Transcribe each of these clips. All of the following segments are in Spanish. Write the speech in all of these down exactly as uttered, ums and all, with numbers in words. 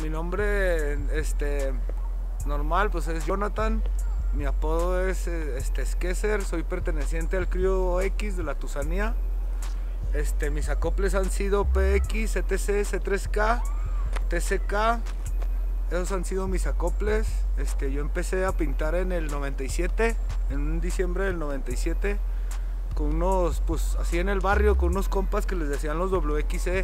Mi nombre, este, normal, pues es Jonathan. Mi apodo es este, Skeser. Soy perteneciente al crew X de la Tusanía. Este, mis acoples han sido P X, C T C, C tres K, T C K. Esos han sido mis acoples. Este, yo empecé a pintar en el noventa y siete, en un diciembre del noventa y siete, con unos, pues así en el barrio, con unos compas que les decían los W X E.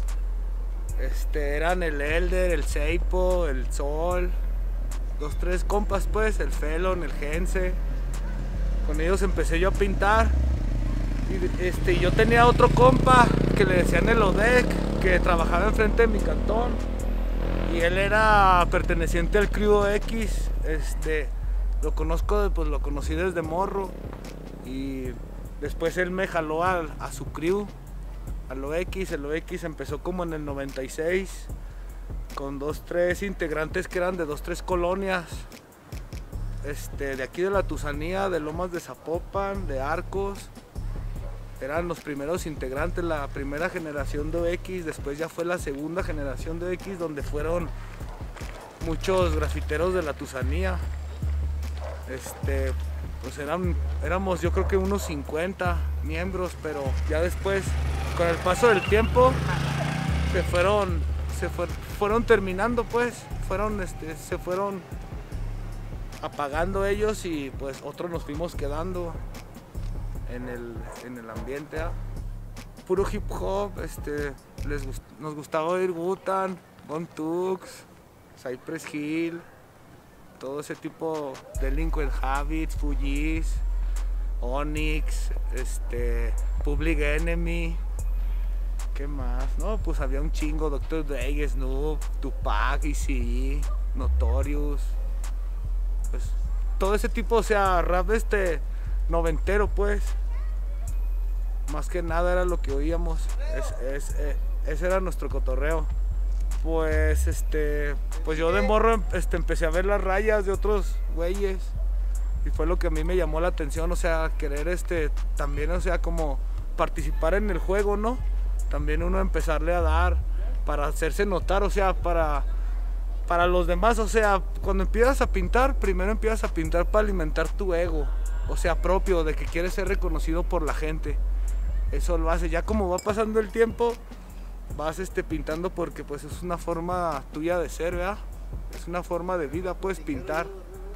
Este, eran el Elder, el Seipo, el Sol, dos, tres compas pues, el Felon, el Gense. Con ellos empecé yo a pintar. Y este, yo tenía otro compa que le decían el Odec, que trabajaba enfrente de mi cantón. Y él era perteneciente al crew X. Este, lo conozco, pues lo conocí desde morro. Y después él me jaló a, a su crew, al O X. El O X empezó como en el noventa y seis, con dos, tres integrantes que eran de dos, tres colonias. Este, de aquí de la Tusanía, de Lomas de Zapopan, de Arcos. Eran los primeros integrantes, la primera generación de O X. Después ya fue la segunda generación de O X, donde fueron muchos grafiteros de la Tusanía. Este, pues eran, éramos yo creo que unos cincuenta miembros, pero ya después, con el paso del tiempo, se fueron, se fue, fueron terminando pues, fueron, este, se fueron apagando ellos y pues otros nos fuimos quedando en el, en el ambiente. ¿eh? Puro hip hop, este, les, nos gustaba oír Wu-Tang, Bone Thugs, Cypress Hill, todo ese tipo, Delinquent Habits, Fugees, Onyx, este, Public Enemy. ¿Qué más? No, pues había un chingo, doctor Dre, Snoop, Tupac, Eazy-E, Notorious. Pues todo ese tipo, o sea, rap este noventero pues. Más que nada era lo que oíamos. Es, es, eh, ese era nuestro cotorreo. Pues este, pues yo de morro este, empecé a ver las rayas de otros güeyes. Y fue lo que a mí me llamó la atención, o sea, querer este, también, o sea, como participar en el juego, ¿no? También uno empezarle a dar para hacerse notar, o sea, para, para los demás, o sea, cuando empiezas a pintar, primero empiezas a pintar para alimentar tu ego, o sea, propio, de que quieres ser reconocido por la gente. Eso lo hace, ya como va pasando el tiempo, vas este, pintando porque pues es una forma tuya de ser, ¿verdad? Es una forma de vida, puedes pintar.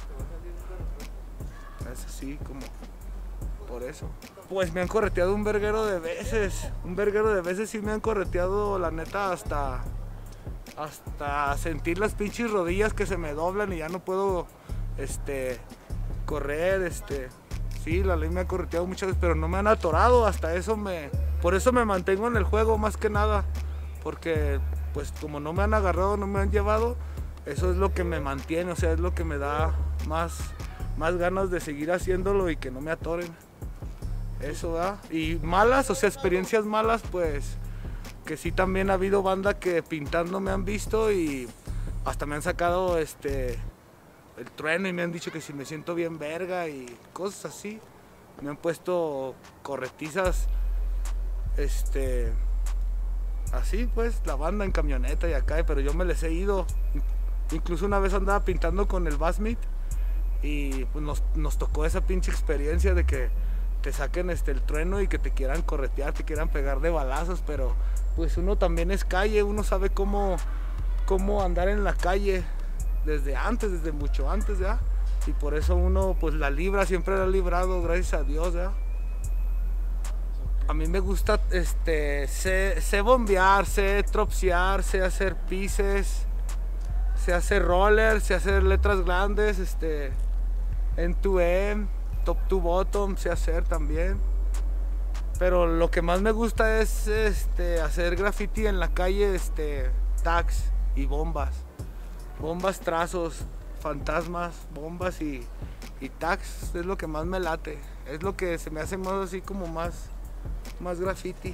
Es así como por eso. Pues me han correteado un verguero de veces, un verguero de veces sí me han correteado, la neta, hasta, hasta sentir las pinches rodillas que se me doblan y ya no puedo, este, correr, este, sí, la ley me ha correteado muchas veces, pero no me han atorado, hasta eso me, por eso me mantengo en el juego más que nada, porque pues como no me han agarrado, no me han llevado, eso es lo que me mantiene, o sea, es lo que me da más, más ganas de seguir haciéndolo y que no me atoren. Eso, ¿verdad? Y malas, o sea, experiencias malas, pues, que sí también ha habido banda que pintando me han visto y hasta me han sacado este el trueno y me han dicho que si me siento bien verga y cosas así. Me han puesto corretizas, este, así pues, la banda en camioneta y acá, pero yo me les he ido. Incluso una vez andaba pintando con el Basmit y pues nos, nos tocó esa pinche experiencia de que te saquen este, el trueno y que te quieran corretear, te quieran pegar de balazos, pero pues uno también es calle, uno sabe cómo, cómo andar en la calle desde antes, desde mucho antes, ¿ya? Y por eso uno pues la libra, siempre la ha librado, gracias a Dios, ¿ya? A mí me gusta, este, sé, sé bombear, sé tropsear, sé hacer pises, sé hacer rollers, sé hacer letras grandes, este, end to end, top to bottom, sé hacer también. Pero lo que más me gusta es este, hacer graffiti en la calle, este, tags y bombas. Bombas, trazos, fantasmas, bombas y, y tags es lo que más me late. Es lo que se me hace más así como más, más graffiti.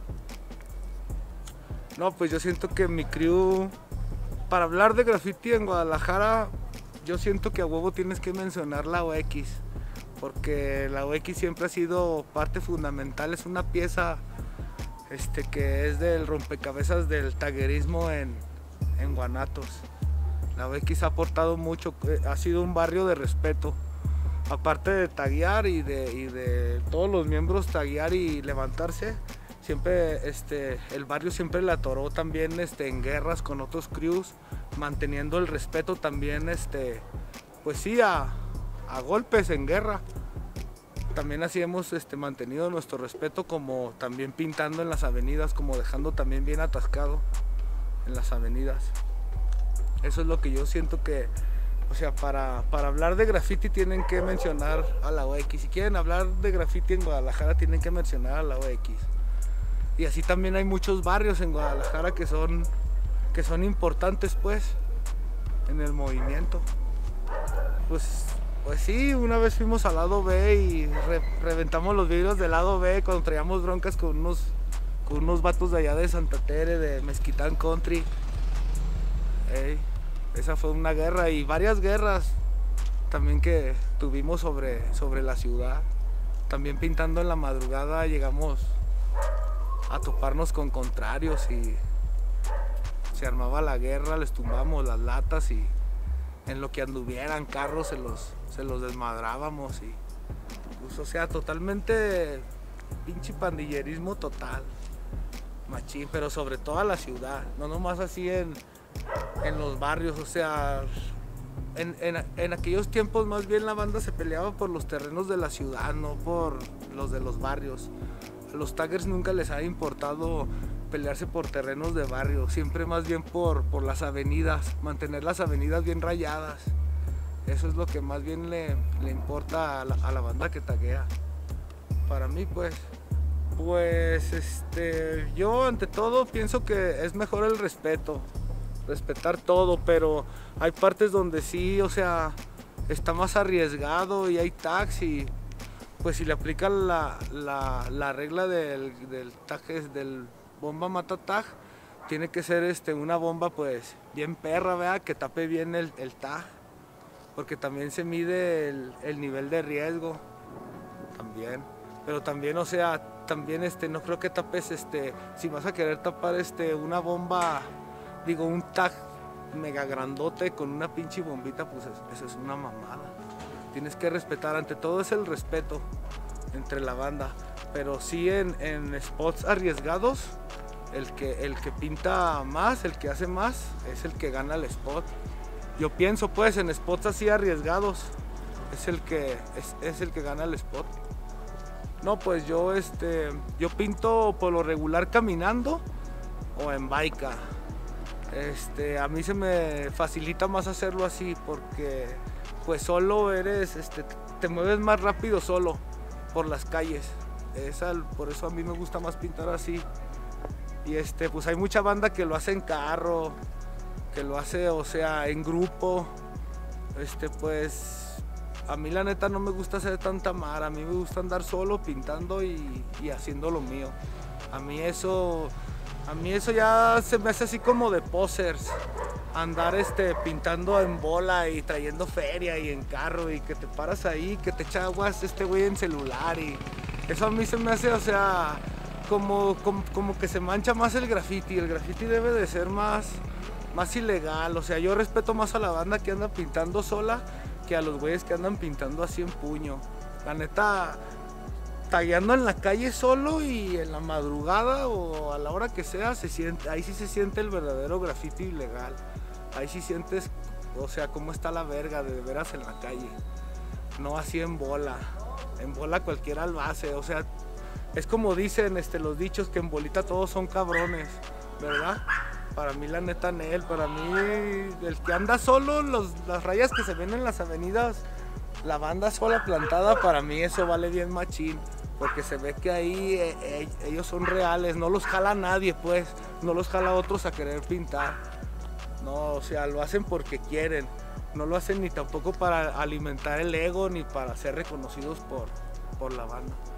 No, pues yo siento que mi crew, para hablar de graffiti en Guadalajara, yo siento que a huevo tienes que mencionar la O X. Porque la O X siempre ha sido parte fundamental, es una pieza este, que es del rompecabezas del taguerismo en, en Guanatos. La U X ha aportado mucho, ha sido un barrio de respeto. Aparte de taguear y de, y de todos los miembros taguear y levantarse, siempre este, el barrio siempre le atoró también este, en guerras con otros crews, manteniendo el respeto también, este, pues sí, a, a golpes en guerra. También así hemos este, mantenido nuestro respeto, como también pintando en las avenidas, como dejando también bien atascado en las avenidas. Eso es lo que yo siento que, o sea, para, para hablar de graffiti tienen que mencionar a la U X. Si quieren hablar de graffiti en Guadalajara tienen que mencionar a la U X. Y así también hay muchos barrios en Guadalajara que son, que son importantes pues en el movimiento. Pues, pues sí, una vez fuimos al lado B y re, reventamos los vidrios del lado B cuando traíamos broncas con unos, con unos vatos de allá de Santa Tere, de Mezquitán Country. Ey, esa fue una guerra y varias guerras también que tuvimos sobre, sobre la ciudad. También pintando en la madrugada llegamos a toparnos con contrarios y se armaba la guerra, les tumbamos las latas y en lo que anduvieran carros se los, se los desmadrábamos y pues, o sea, totalmente pinche pandillerismo total, machín, pero sobre toda la ciudad, no nomás así en, en los barrios, o sea, en, en, en aquellos tiempos más bien la banda se peleaba por los terrenos de la ciudad, no por los de los barrios. A los taggers nunca les ha importado pelearse por terrenos de barrio, siempre más bien por, por las avenidas, mantener las avenidas bien rayadas. Eso es lo que más bien le, le importa a la, a la banda que taguea. Para mí pues, pues este, yo ante todo pienso que es mejor el respeto, respetar todo, pero hay partes donde sí, o sea, está más arriesgado y hay tags y pues si le aplican la, la, la regla del, del tag, del bomba mata tag, tiene que ser este, una bomba pues bien perra, ¿verdad? Que tape bien el, el tag, porque también se mide el, el nivel de riesgo, también, pero también, o sea, también este, no creo que tapes, este, si vas a querer tapar este, una bomba, digo, un tag mega grandote con una pinche bombita, pues eso es una mamada. Tienes que respetar, ante todo es el respeto entre la banda, pero sí en, en spots arriesgados, el que, el que pinta más, el que hace más, es el que gana el spot. Yo pienso pues en spots así arriesgados, es el que, es, es el que gana el spot. No, pues yo, este, yo pinto por lo regular caminando o en bike. Este, a mí se me facilita más hacerlo así porque pues solo eres, este, te mueves más rápido solo por las calles. Esa, por eso a mí me gusta más pintar así. Y este, pues hay mucha banda que lo hace en carro, que lo hace, o sea, en grupo. Este, pues a mí la neta no me gusta hacer tanta mara, a mí me gusta andar solo pintando y, y haciendo lo mío. A mí eso, a mí eso ya se me hace así como de posers. Andar este, pintando en bola y trayendo feria y en carro y que te paras ahí, que te echa aguas este güey en celular y eso a mí se me hace, o sea, como, como, como que se mancha más el graffiti. El graffiti debe de ser más, más ilegal, o sea, yo respeto más a la banda que anda pintando sola que a los güeyes que andan pintando así en puño. La neta, tagueando en la calle solo y en la madrugada o a la hora que sea, se siente, ahí sí se siente el verdadero graffiti ilegal. Ahí sí sientes, o sea, cómo está la verga de veras en la calle. No así en bola. En bola cualquiera lo hace, o sea, es como dicen este, los dichos que en bolita todos son cabrones, ¿verdad? Para mí la neta Nel, para mí el que anda solo, los, las rayas que se ven en las avenidas, la banda sola plantada, para mí eso vale bien machín. Porque se ve que ahí eh, eh, ellos son reales, no los jala nadie pues, no los jala otros a querer pintar. No, o sea, lo hacen porque quieren, no lo hacen ni tampoco para alimentar el ego ni para ser reconocidos por, por la banda.